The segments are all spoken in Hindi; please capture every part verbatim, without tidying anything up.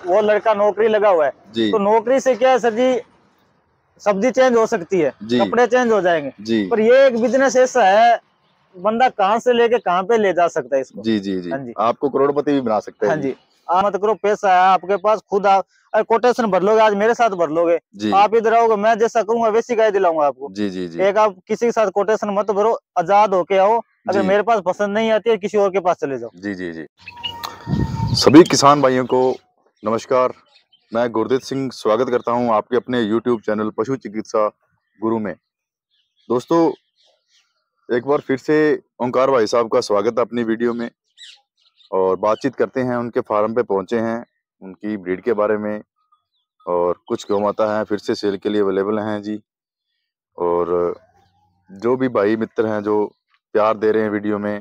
वो लड़का नौकरी लगा हुआ है, तो नौकरी से क्या है सर जी, सब्जी चेंज हो सकती है, कपड़े चेंज हो जाएंगे, पर ये एक बिजनेस ऐसा है, बंदा कहाँ से लेके कहाँ पे ले जा सकता है इसको। जी जी जी, हाँ जी, आपको करोड़पति भी बना सकते हैं। हाँ जी, आप मत करो, पैसा है आपके पास, खुद आप कोटेशन भर लोगे, आज मेरे साथ भर लोगे, आप इधर आओगे, मैं जैसा कहूंगा वैसी गाय दिलाऊंगा आपको। जी जी जी, एक आप किसी के साथ कोटेशन मत भरो, आजाद होके आओ, अगर मेरे पास पसंद नहीं आती है किसी और के पास चले जाओ। जी जी जी। सभी किसान भाइयों को नमस्कार, मैं गुरदीप सिंह स्वागत करता हूं आपके अपने यूट्यूब चैनल पशु चिकित्सा गुरु में। दोस्तों, एक बार फिर से ओंकार भाई साहब का स्वागत है अपनी वीडियो में, और बातचीत करते हैं। उनके फार्म पे पहुंचे हैं, उनकी ब्रीड के बारे में, और कुछ गौ माता हैं फिर से सेल के लिए अवेलेबल हैं जी। और जो भी भाई मित्र हैं जो प्यार दे रहे हैं वीडियो में,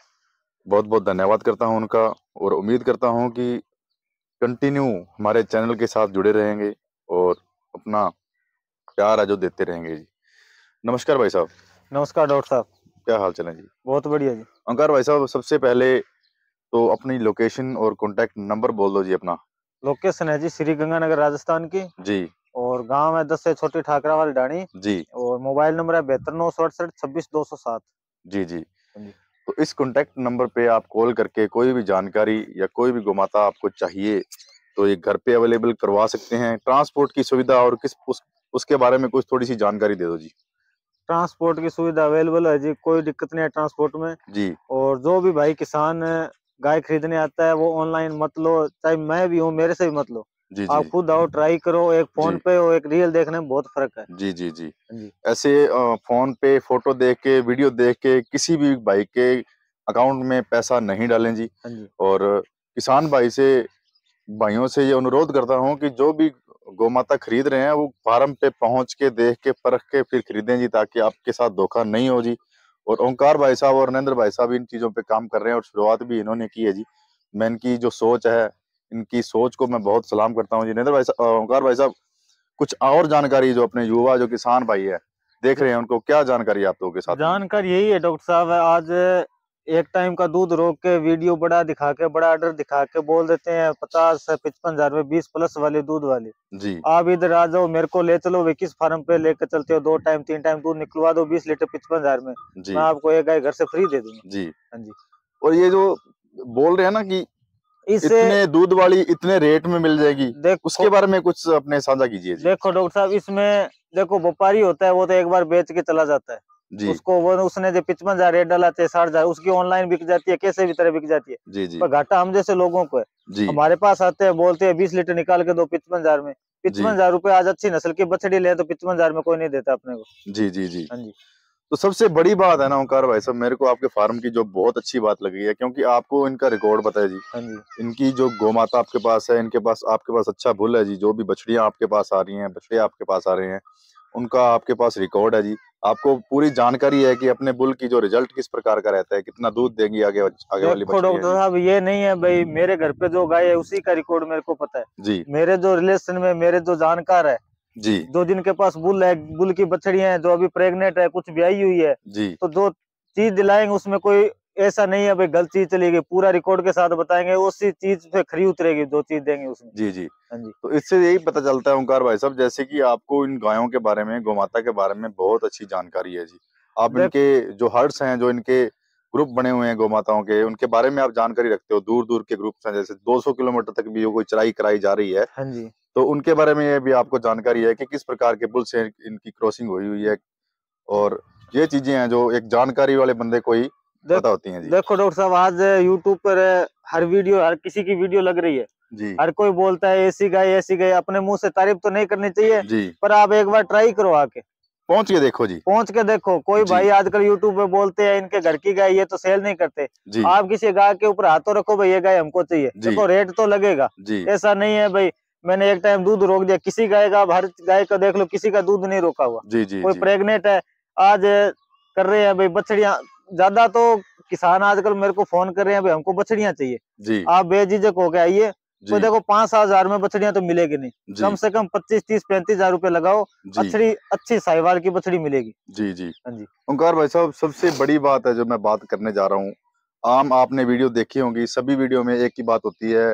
बहुत बहुत धन्यवाद करता हूं उनका, और उम्मीद करता हूं कि कंटिन्यू हमारे चैनल के साथ जुड़े रहेंगे और अपना प्यार है जो देते रहेंगे जी। नमस्कार भाई साहब। नमस्कार डॉक्टर साहब, क्या हाल चाल है जी? बहुत बढ़िया जी। ओंकार भाई साहब, सबसे पहले तो अपनी लोकेशन और कॉन्टैक्ट नंबर बोल दो जी अपना। लोकेशन है जी श्री गंगानगर राजस्थान की जी, और गांव है दस से छोटी ठाकरा वाली डाणी जी, और मोबाइल नंबर है बहत्तर नौ सौ अड़सठ छब्बीस दो सौ सात। जी जी। तो इस कॉन्टैक्ट नंबर पे आप कॉल करके कोई भी जानकारी या कोई भी गोमाता आपको चाहिए तो ये घर पे अवेलेबल करवा सकते हैं। ट्रांसपोर्ट की सुविधा और किस उस, उसके बारे में कुछ थोड़ी सी जानकारी दे दो जी। ट्रांसपोर्ट की सुविधा अवेलेबल है जी, कोई दिक्कत नहीं है ट्रांसपोर्ट में जी। और जो भी भाई किसान गाय खरीदने आता है वो ऑनलाइन मत लो, चाहे मैं भी हूँ मेरे से भी मत लो, जी जी, आप खुद आओ, ट्राई करो, एक फोन पे और एक रियल देखने में बहुत फर्क है। जी जी जी, जी। ऐसे फोन पे फोटो देख के वीडियो देख के किसी भी भाई के अकाउंट में पैसा नहीं डालें जी। जी। और किसान भाई से भाइयों से ये अनुरोध करता हूँ कि जो भी गोमाता खरीद रहे हैं वो फार्म पे पहुंच के देख के परख के फिर खरीदें जी, ताकि आपके साथ धोखा नहीं हो जी। और ओंकार भाई साहब और नरेंद्र भाई साहब इन चीजों पे काम कर रहे हैं और शुरुआत भी इन्होंने की है जी। मैं इनकी जो सोच है, इनकी सोच को मैं बहुत सलाम करता हूँ जी। नरेंद्र भाई साहब, ओंकार भाई साहब, कुछ और जानकारी जो अपने युवा जो किसान भाई है देख रहे हैं उनको क्या जानकारी आप लोगों के साथ? जानकारी यही है डॉक्टर साहब, आज एक टाइम का दूध रोक के वीडियो बड़ा दिखा के बड़ा ऑर्डर दिखा के बोल देते हैं पचास से पचपन हजार में बीस प्लस वाले दूध वाले जी। आप इधर आ जाओ, मेरे को ले चलो, वे किस फार्म पे लेकर चलते हो, दो टाइम तीन टाइम दूध निकलवा दो बीस लीटर पचपन हजार में, मैं आपको एक गाय घर से फ्री दे दूंगा जी। हाँ जी। और ये जो बोल रहे हैं ना कि इससे इतने दूध वाली इतने रेट में मिल जाएगी, उसके बारे में कुछ अपने साझा कीजिए जी। देखो डॉक्टर साहब, इसमें देखो व्यापारी होता है वो तो एक बार बेच के चला जाता है जी। उसको वो उसने जो पचपन हजार रेट डाला थे साठ हजार उसकी ऑनलाइन बिक जाती है, कैसे भी तरह बिक जाती है जी जी। पर घाटा हम जैसे लोगों को है जी। हमारे पास आते हैं बोलते हैं बीस लीटर निकाल के दो पचपन हजार में, पचपन हजार रुपए आज अच्छी नस्ल की बछड़ी ले तो पचपन हजार में कोई नहीं देता अपने को। जी जी जी, हाँ जी। तो सबसे बड़ी बात है ना ओंकार भाई साहब, मेरे को आपके फार्म की जो बहुत अच्छी बात लगी है, क्योंकि आपको इनका रिकॉर्ड पता है जी। हाँ जी। इनकी जो गोमाता आपके पास है, इनके पास आपके पास अच्छा बुल है जी। जो भी बछड़ियां आपके पास आ रही हैं, बछड़े आपके पास आ रहे हैं, उनका आपके पास रिकॉर्ड है जी। आपको पूरी जानकारी है कि अपने बुल की जो रिजल्ट किस प्रकार का रहता है, कितना दूध देंगी आगे आगे वाली बछड़ी। डॉक्टर साहब, ये नहीं है भाई मेरे घर पे जो गाय है उसी का रिकॉर्ड मेरे को पता है जी। मेरे जो रिलेशन में मेरे जो जानकार है जी, दो जिनके पास बुल है, बुल की बछड़ियां हैं, जो अभी प्रेग्नेंट है, कुछ ब्याही हुई है जी, तो जो चीज दिलाएंगे उसमें कोई ऐसा नहीं है भाई गलत चीज चलेगी, पूरा रिकॉर्ड के साथ बताएंगे, उसी चीज पे खरी उतरेगी जो चीज देंगे उसमें। जी जी। हाँ जी। तो इससे यही पता चलता है ओंकार भाई साहब, जैसे कि आपको इन गायों के बारे में, गोमाता के बारे में बहुत अच्छी जानकारी है जी। आप इनके जो हर्ट्स हैं, जो इनके ग्रुप बने हुए हैं गोमाताओं के, उनके बारे में आप जानकारी रखते हो। दूर दूर के ग्रुप हैं, जैसे दो सौ किलोमीटर तक भी कोई चराई कराई जा रही है। हाँ जी। तो उनके बारे में ये भी आपको जानकारी है कि किस प्रकार के बुल से इनकी क्रॉसिंग हुई हुई है, और ये चीजें हैं जो एक जानकारी वाले बंदे को ही पता होती हैं जी। देखो डॉक्टर साहब, आज यूट्यूब पर हर वीडियो, हर किसी की वीडियो लग रही है जी। हर कोई बोलता है ऐसी गाय ऐसी गाय, अपने मुंह से तारीफ तो नहीं करनी चाहिए जी, पर आप एक बार ट्राई करो, आके पहुंच के देखो जी, पहुंच के देखो। कोई भाई आजकल यूट्यूब पे बोलते हैं इनके घर की गाय, ये तो सेल नहीं करते। आप किसी गाय के ऊपर हाथों रखो भाई ये गाय हमको चाहिए, देखो रेट तो लगेगा। ऐसा नहीं है भाई मैंने एक टाइम दूध रोक दिया, किसी गाय का, हर गाय का देख लो, किसी का दूध नहीं रोका हुआ जी जी। कोई प्रेग्नेंट है, आज कर रहे हैं भाई बछड़ियां, ज्यादा तो किसान आजकल मेरे को फोन कर रहे हैं भाई हमको बछड़ियां चाहिए जी। आप बेझिझक होके आइए, तो देखो पांच सात हजार में बछड़ियां तो मिलेगी नहीं, कम से कम पच्चीस तीस पैंतीस हजार रुपए लगाओ, अच्छी अच्छी साहिवाल की बछड़ी मिलेगी जी जी। हाँ जी। ओंकार भाई साहब, सबसे बड़ी बात है जो मैं बात करने जा रहा हूँ, आम आपने वीडियो देखी होंगी, सभी वीडियो में एक ही बात होती है,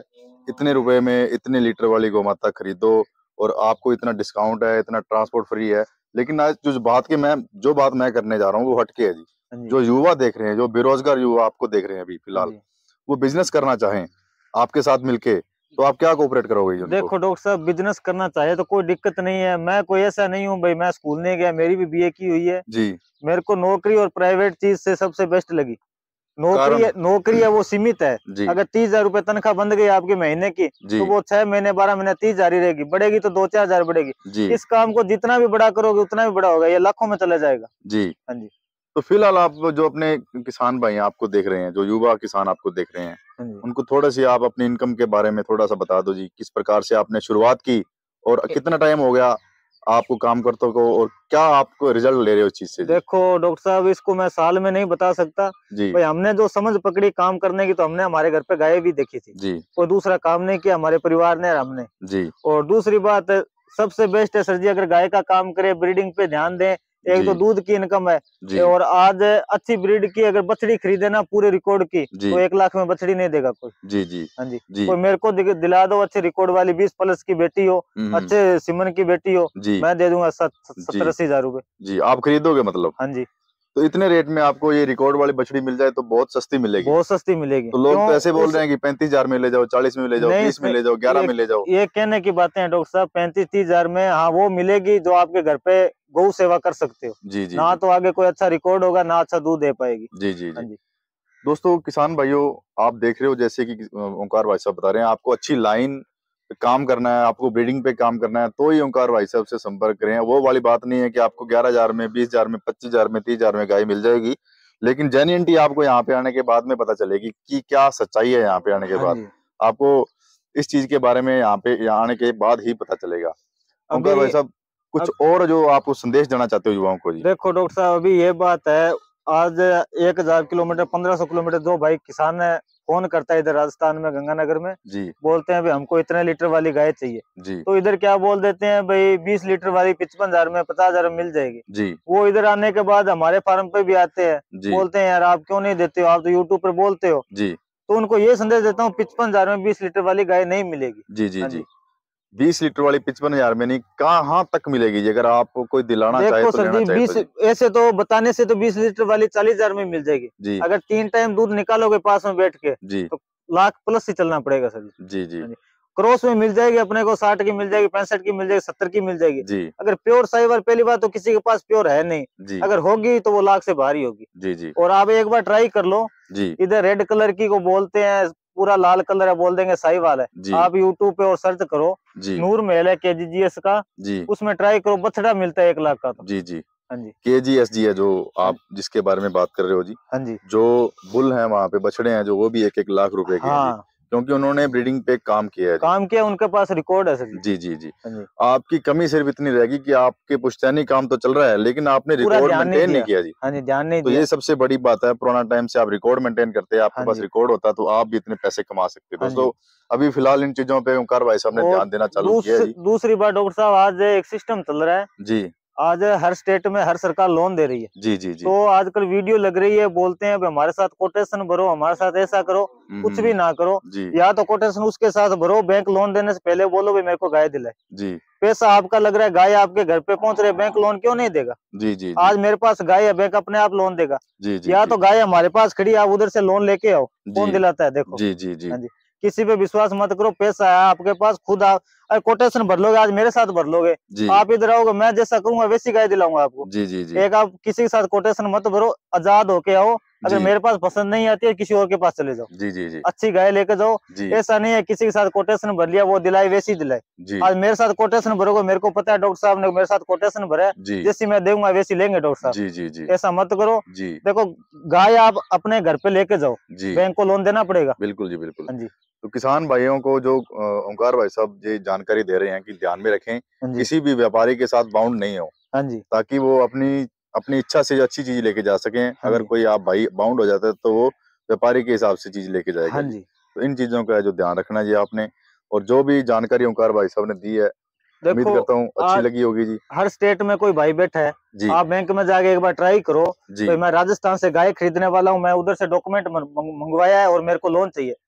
इतने रुपए में इतने लीटर वाली गौ माता खरीदो और आपको इतना डिस्काउंट है, इतना ट्रांसपोर्ट फ्री है। लेकिन आज जो बात की मैं जो बात मैं करने जा रहा हूँ वो हटके है जी। जो युवा देख रहे हैं, जो बेरोजगार युवा आपको देख रहे हैं अभी फिलहाल, वो बिजनेस करना चाहें आपके साथ मिलके, तो आप क्या कोऑपरेट करोगे उनको? देखो डॉक्टर साहब, बिजनेस करना चाहे तो कोई दिक्कत नहीं है। मैं कोई ऐसा नहीं हूँ भाई, मैं स्कूल नहीं गया, मेरी भी बीए की हुई है जी। मेरे को नौकरी और प्राइवेट चीज से सबसे बेस्ट लगी। नौकरी है, नौकरी है वो सीमित है। अगर तीस हजार रूपए तनख्वाह बंद गई आपके महीने की, तो वो छह महीने बारह महीने तीस हजार ही रहेगी, बढ़ेगी तो दो चार हजार बढ़ेगी। इस काम को जितना भी बड़ा करोगे उतना भी बड़ा होगा, ये लाखों में चला जाएगा जी। हाँ जी। तो फिलहाल आप जो अपने किसान भाई आपको देख रहे हैं, जो युवा किसान आपको देख रहे हैं, उनको थोड़ा सी आप अपनी इनकम के बारे में थोड़ा सा बता दो जी। किस प्रकार से आपने शुरुआत की और कितना टाइम हो गया आपको काम करते को, और क्या आपको रिजल्ट ले रहे हो इस चीज से? देखो डॉक्टर साहब, इसको मैं साल में नहीं बता सकता जी। भाई हमने जो समझ पकड़ी काम करने की, तो हमने हमारे घर पे गाय भी देखी थी जी। कोई दूसरा काम नहीं किया, हमारे परिवार ने और हमने जी। और दूसरी बात सबसे बेस्ट है सर जी, अगर गाय का काम करे, ब्रीडिंग पे ध्यान दें, एक तो दूध की इनकम है, और आज अच्छी ब्रीड की अगर बछड़ी खरीदे ना पूरे रिकॉर्ड की, तो एक लाख में बछड़ी नहीं देगा कोई जी जी हाँ जी, जी। कोई मेरे को दिला दो अच्छे रिकॉर्ड वाली बीस प्लस की बेटी हो, अच्छे सिमन की बेटी हो, मैं दे दूंगा सत्तर अस्सी हजार रूपए जी। आप खरीदोगे मतलब? हाँ जी। तो इतने रेट में आपको ये रिकॉर्ड वाली बछड़ी मिल जाए तो बहुत सस्ती मिलेगी। बहुत सस्ती मिलेगी। तो लोग तो ऐसे बोल रहे हैं कि पैंतीस हजार में ले जाओ, चालीस में ले जाओ, बीस में ले जाओ, ग्यारह में ले जाओ। ये कहने की बातें हैं डॉक्टर साहब, पैंतीस तीस हजार में हाँ वो मिलेगी जो आपके घर पे गौ सेवा कर सकते हो जी जी। ना तो आगे कोई अच्छा रिकॉर्ड होगा, ना अच्छा दूध दे पाएगी जी जी जी। दोस्तों किसान भाइयों, आप देख रहे हो जैसे कि ओंकार भाई साहब बता रहे हैं, आपको अच्छी लाइन काम करना है, आपको ब्रीडिंग पे काम करना है, तो ही ओंकार भाई साहब से संपर्क करें। वो वाली बात नहीं है कि आपको ग्यारह हजार में, बीस हजार में, पच्चीस हजार में, तीस हजार में गाय मिल जाएगी, लेकिन जेन्युइनिटी आपको यहाँ पे आने के बाद में पता चलेगी कि क्या सच्चाई है। यहाँ पे आने के बाद आपको इस चीज के बारे में यहाँ पे यहाँ आने के बाद ही पता चलेगा। ओंकार भाई साहब, कुछ और जो आपको संदेश देना चाहते हो युवाओं को जी? देखो डॉक्टर साहब, अभी ये बात है, आज एक हजार किलोमीटर पंद्रह सौ किलोमीटर दो भाई किसान है, फोन करता है इधर राजस्थान में गंगानगर में जी। बोलते हैं भाई हमको इतने लीटर वाली गाय चाहिए जी। तो इधर क्या बोल देते हैं भाई बीस लीटर वाली पचपन हजार में पचास हजार में मिल जाएगी जी। वो इधर आने के बाद हमारे फार्म पे भी आते हैं, बोलते हैं यार आप क्यों नहीं देते हो, आप तो यूट्यूब पर बोलते हो जी। तो उनको ये संदेश देता हूँ पचपन हजार में बीस लीटर वाली गाय नहीं मिलेगी जी जी जी। बीस लीटर वाली पचपन हजार में नहीं, कहाँ तक मिलेगी? अगर आपको कोई दिलाना चाहे तो लेना चाहे बीस, तो ऐसे तो बताने से तो बीस लीटर वाली चालीस हजार में मिल जाएगी जी। अगर तीन टाइम दूध निकालोगे पास में बैठ के जी, तो लाख प्लस ही चलना पड़ेगा सर जी जी। क्रॉस में मिल जाएगी अपने को, साठ की मिल जाएगी, पैंसठ की मिल जाएगी, सत्तर की मिल जाएगी जी। अगर प्योर साहिवाल, पहली बात तो किसी के पास प्योर है नहीं, अगर होगी तो वो लाख से बाहर ही होगी जी जी। और आप एक बार ट्राई कर लो जी। इधर रेड कलर की को बोलते हैं, पूरा लाल कलर है, बोल देंगे साहिवाल है। आप यूट्यूब पे और सर्च करो नूर महल है के जी जी एस का जी, उसमें ट्राई करो, बछड़ा मिलता है एक लाख का तो जी जी हाँ जी। के जी एस जी है जो आप जिसके बारे में बात कर रहे हो जी हाँ जी। जो बुल है वहाँ पे बछड़े हैं जो वो भी एक एक लाख रुपए के हाँ। हैं, क्योंकि उन्होंने ब्रीडिंग पे काम किया है काम किया, उनके पास रिकॉर्ड है सर जी जी जी। आपकी कमी सिर्फ इतनी रहेगी कि आपके पुश्तैनी काम तो चल रहा है, लेकिन आपने रिकॉर्ड मेंटेन नहीं किया जी हाँ जी, ध्यान नहीं तो ये सबसे बड़ी बात है। पुराना टाइम से आप रिकॉर्ड मेंटेन करते हैं, आपके पास रिकॉर्ड होता तो आप भी इतने पैसे कमा सकते। दोस्तों अभी फिलहाल इन चीजों पे ओंकार भाई साहब ने ध्यान देना चालू किया है। दूसरी बात डॉक्टर साहब, आज एक सिस्टम चल रहा है जी, आज हर स्टेट में हर सरकार लोन दे रही है जी जी जी। तो आजकल वीडियो लग रही है, बोलते हैं हमारे साथ कोटेशन भरो, हमारे साथ ऐसा करो, कुछ भी ना करो या तो कोटेशन उसके साथ भरो, बैंक लोन देने से पहले बोलो भाई मेरे को गाय दिलाए जी। पैसा आपका लग रहा है, गाय आपके घर पे पहुंच रहे, बैंक लोन क्यों नहीं देगा जी जी। आज मेरे पास गाय है, बैंक अपने आप लोन देगा जी जी। या तो गाय हमारे पास खड़ी, आप उधर से लोन लेके आओ, कौन दिलाता है? देखो जी जी जी। किसी पे विश्वास मत करो, पैसा है आपके पास, खुद आप कोटेशन भर लोगे, आज मेरे साथ भर लोगे, आप इधर आओगे, मैं जैसा कहूंगा वैसी गाय दिलाऊंगा आपको जी जी जी। एक आप किसी के साथ कोटेशन मत भरो, आजाद होके आओ, अगर मेरे पास पसंद नहीं आती है किसी और के पास चले जाओ जी जी जी। अच्छी गाय लेके जाओ, ऐसा नहीं है किसी के साथ कोटेशन भर लिया वो दिलाई वैसी दिलाई। आज मेरे साथ कोटेशन भरोगे, मेरे को पता है डॉक्टर साहब ने मेरे साथ कोटेशन भरा, जैसी मैं दूंगा वैसी लेंगे डॉक्टर साहब जी जी जी। ऐसा मत करो जी। देखो गाय आप अपने घर पे लेके जाओ, बैंक को लोन देना पड़ेगा बिल्कुल जी बिल्कुल हाँ जी। तो किसान भाइयों को जो ओंकार भाई साहब ये जानकारी दे रहे हैं कि ध्यान में रखें, किसी भी व्यापारी के साथ बाउंड नहीं हो हाँ जी, ताकि वो अपनी अपनी इच्छा से अच्छी चीज लेके जा सकें। हाँ अगर कोई आप भाई बाउंड हो जाता है तो वो व्यापारी के हिसाब से चीज लेके जाएगा हाँ जी। तो इन चीजों का जो ध्यान रखना जी आपने, और जो भी जानकारी ओंकार भाई साहब ने दी है उम्मीद करता हूँ अच्छी लगी होगी जी। हर स्टेट में कोई भाई बैठा है जी, आप बैंक में जाके एक बार ट्राई करो जी। तो मैं राजस्थान से गाय खरीदने वाला हूँ, मैं उधर से डॉक्यूमेंट मंगवाया है और मेरे को लोन चाहिए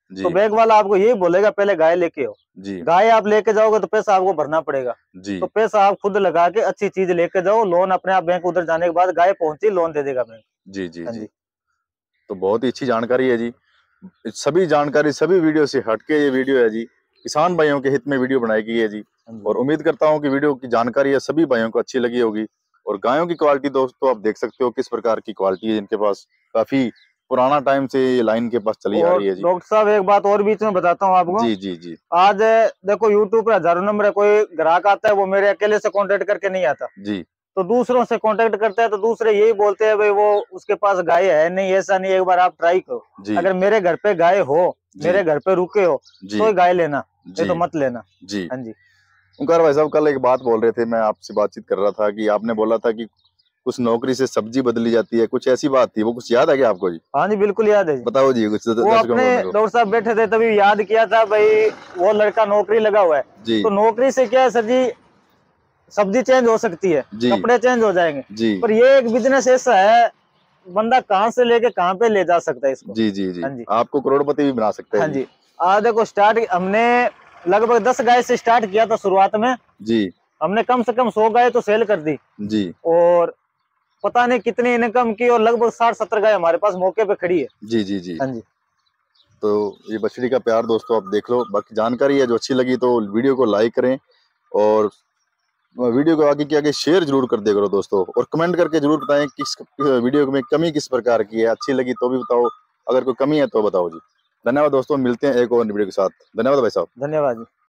तो बैंक वाला आपको यही बोलेगा पहले गाय लेके आओ जी। गाय आप लेके जाओगे तो पैसा आपको भरना पड़ेगा जी। तो पैसा आप खुद लगा के अच्छी चीज लेके जाओ, लोन अपने आप बैंक उधर जाने के बाद गाय पहुंची लोन दे देगा बैंक। जी जी जी। तो बहुत ही अच्छी जानकारी है जी। सभी जानकारी सभी वीडियो से हटके ये वीडियो है जी, किसान भाइयों के हित में वीडियो बनाई गई है जी। और उम्मीद करता हूँ कि वीडियो की जानकारी है सभी भाइयों को अच्छी लगी होगी। और गायों की क्वालिटी दोस्तों आप देख सकते हो किस प्रकार की क्वालिटी है इनके पास, काफी पुराना टाइम से ये लाइन के पास चली आ रही है जी। डॉक्टर साहब एक बात और बीच में बताता हूँ आपको। जी जी जी। आज देखो यूट्यूब पर हजारों नंबर है, कोई ग्राहक आता है वो मेरे अकेले से कांटेक्ट करके नहीं आता जी, तो दूसरों से कांटेक्ट करता है, तो दूसरे यही बोलते हैं भाई वो उसके पास गाय है नहीं, ऐसा नहीं, एक बार आप ट्राई करो। अगर मेरे घर पे गाय हो, मेरे घर पे रुके हो तो गाय लेना, ये तो मत लेना जी। हाँ जी। ओंकार भाई साहब कल एक बात बोल रहे थे, मैं आपसे बातचीत कर रहा था कि आपने बोला था कि कुछ नौकरी से सब्जी बदली जाती है, कुछ ऐसी बात थी, वो कुछ याद है क्या आपको जी? हाँ जी बिल्कुल याद है जी। बताओ जी कुछ। वो अपने डॉक्टर साहब बैठे थे तभी याद किया था भाई, वो लड़का नौकरी लगा हुआ है जी। तो नौकरी से क्या है सर जी, सब्जी चेंज हो सकती है, कपड़े चेंज हो जाएंगे जी, पर ये एक बिजनेस ऐसा है बंदा कहाँ से लेके कहाँ पे ले जा सकता है इसको। जी जी जी। हाँ जी। आपको करोड़पति भी बना सकते हैं। हाँ जी। आज देखो स्टार्ट हमने लगभग दस गाय से स्टार्ट किया था शुरुआत में जी। हमने कम से कम सौ गाय तो सेल कर दी जी। और पता नहीं कितनी इनकम की, और लगभग साठ सत्तर गाय हमारे पास मौके पे खड़ी है जी जी जी। हाँ जी। तो ये बछड़ी का प्यार दोस्तों आप देख लो। बाकी जानकारी है जो अच्छी लगी तो वीडियो को लाइक करें और वीडियो को आगे के आगे शेयर जरूर कर दिया करो दोस्तों, और कमेंट करके जरूर बताएं किस वीडियो में कमी किस प्रकार की है, अच्छी लगी तो भी बताओ, अगर कोई कमी है तो बताओ जी। धन्यवाद दोस्तों, मिलते हैं एक और वीडियो के साथ। धन्यवाद भाई साहब। धन्यवाद जी।